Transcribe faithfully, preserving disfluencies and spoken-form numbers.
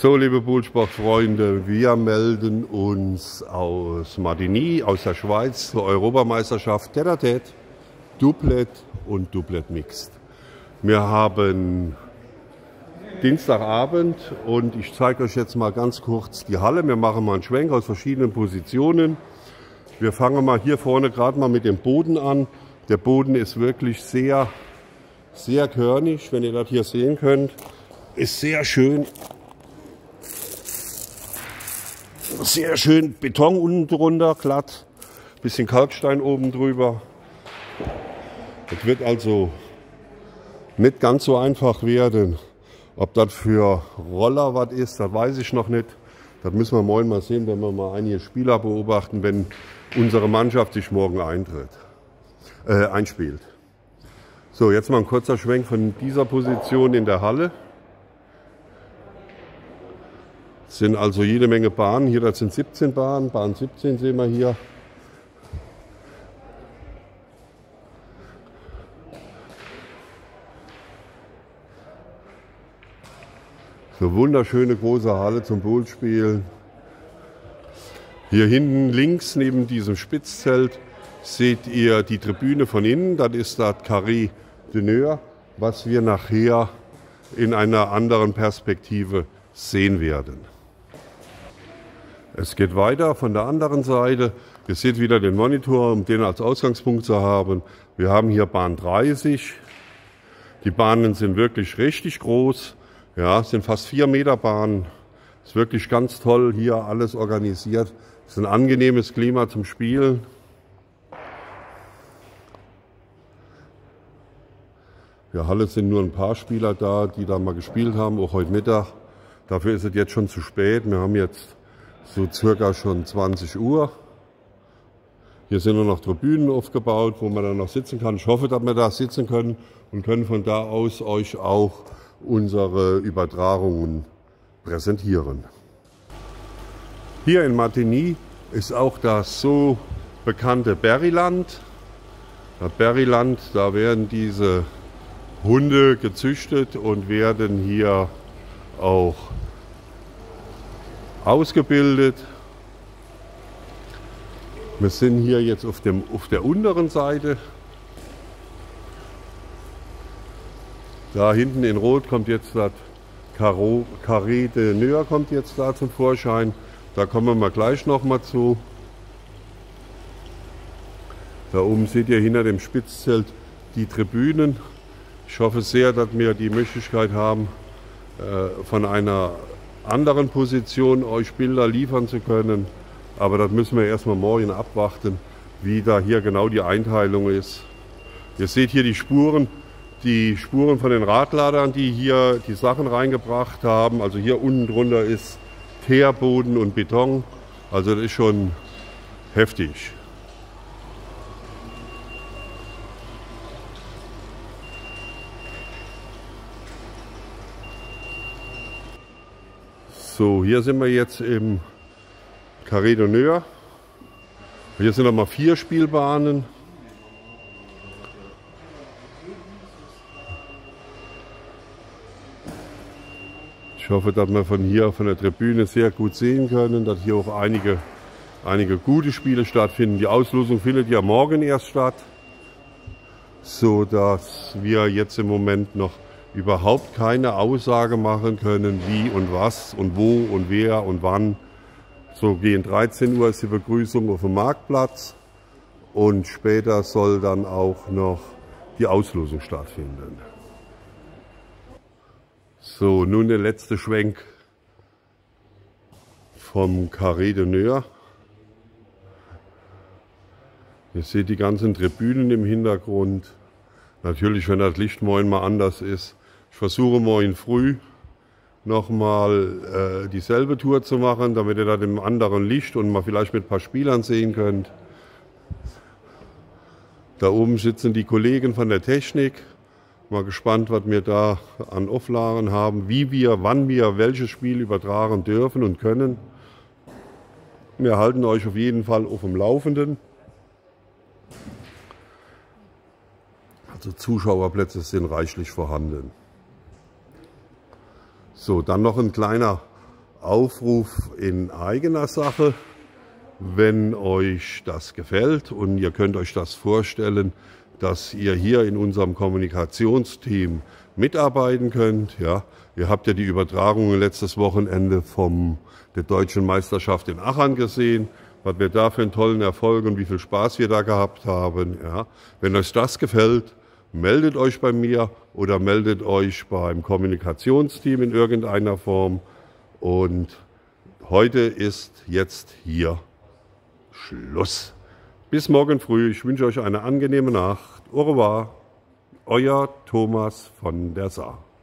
So, liebe Poolsportfreunde, wir melden uns aus Martigny, aus der Schweiz, zur Europameisterschaft Tête-à-Tête, Doublet und Doublet Mixed. Wir haben Dienstagabend und ich zeige euch jetzt mal ganz kurz die Halle. Wir machen mal einen Schwenk aus verschiedenen Positionen. Wir fangen mal hier vorne gerade mal mit dem Boden an. Der Boden ist wirklich sehr, sehr körnig, wenn ihr das hier sehen könnt. Ist sehr schön. Sehr schön Beton unten drunter, glatt. Bisschen Kalkstein oben drüber. Es wird also nicht ganz so einfach werden. Ob das für Roller was ist, das weiß ich noch nicht. Das müssen wir morgen mal sehen, wenn wir mal einige Spieler beobachten, wenn unsere Mannschaft sich morgen eintritt, äh, einspielt. So, jetzt mal ein kurzer Schwenk von dieser Position in der Halle. Es sind also jede Menge Bahnen. Hier, das sind siebzehn Bahnen. Bahn siebzehn sehen wir hier. So wunderschöne große Halle zum Poolspielen. Hier hinten links neben diesem Spitzzelt seht ihr die Tribüne von innen. Das ist das Carré d'Honneur, was wir nachher in einer anderen Perspektive sehen werden. Es geht weiter von der anderen Seite. Ihr seht wieder den Monitor, um den als Ausgangspunkt zu haben. Wir haben hier Bahn dreißig. Die Bahnen sind wirklich richtig groß. Ja, es sind fast vier Meter Bahnen. Ist wirklich ganz toll hier alles organisiert. Es ist ein angenehmes Klima zum Spielen. In der Halle sind nur ein paar Spieler da, die da mal gespielt haben, auch heute Mittag. Dafür ist es jetzt schon zu spät. Wir haben jetzt so circa schon zwanzig Uhr. Hier sind nur noch Tribünen aufgebaut, wo man dann noch sitzen kann. Ich hoffe, dass wir da sitzen können und können von da aus euch auch unsere Übertragungen präsentieren. Hier in Martigny ist auch das so bekannte Berryland. Das Berryland, da werden diese Hunde gezüchtet und werden hier auch ausgebildet. Wir sind hier jetzt auf, dem, auf der unteren Seite. Da hinten in Rot kommt jetzt das Carré d'Honneur kommt jetzt da zum Vorschein. Da kommen wir gleich noch mal zu. Da oben seht ihr hinter dem Spitzzelt die Tribünen. Ich hoffe sehr, dass wir die Möglichkeit haben, von einer anderen Position euch Bilder liefern zu können. Aber das müssen wir erstmal morgen abwarten, wie da hier genau die Einteilung ist. Ihr seht hier die Spuren, die Spuren von den Radladern, die hier die Sachen reingebracht haben. Also hier unten drunter ist Teerboden und Beton. Also das ist schon heftig. So, hier sind wir jetzt im Carré d'Honneur. Hier sind nochmal vier Spielbahnen. Ich hoffe, dass wir von hier, von der Tribüne sehr gut sehen können, dass hier auch einige, einige gute Spiele stattfinden. Die Auslosung findet ja morgen erst statt, so dass wir jetzt im Moment noch überhaupt keine Aussage machen können, wie und was und wo und wer und wann. So gegen dreizehn Uhr ist die Begrüßung auf dem Marktplatz und später soll dann auch noch die Auslosung stattfinden. So, nun der letzte Schwenk vom Carré d'Honneur. Ihr seht die ganzen Tribünen im Hintergrund. Natürlich, wenn das Licht morgen mal anders ist. Ich versuche morgen früh nochmal äh, dieselbe Tour zu machen, damit ihr das im anderen Licht und mal vielleicht mit ein paar Spielern sehen könnt. Da oben sitzen die Kollegen von der Technik. Mal gespannt, was wir da an Auflagen haben, wie wir, wann wir welches Spiel übertragen dürfen und können. Wir halten euch auf jeden Fall auf dem Laufenden. Also Zuschauerplätze sind reichlich vorhanden. So, dann noch ein kleiner Aufruf in eigener Sache. Wenn euch das gefällt und ihr könnt euch das vorstellen, dass ihr hier in unserem Kommunikationsteam mitarbeiten könnt. Ja, ihr habt ja die Übertragung letztes Wochenende von der Deutschen Meisterschaft in Aachen gesehen, was wir da für einen tollen Erfolg und wie viel Spaß wir da gehabt haben. Ja, wenn euch das gefällt, meldet euch bei mir oder meldet euch beim Kommunikationsteam in irgendeiner Form. Und heute ist jetzt hier Schluss. Bis morgen früh. Ich wünsche euch eine angenehme Nacht. Au revoir. Euer Thomas von der Saar.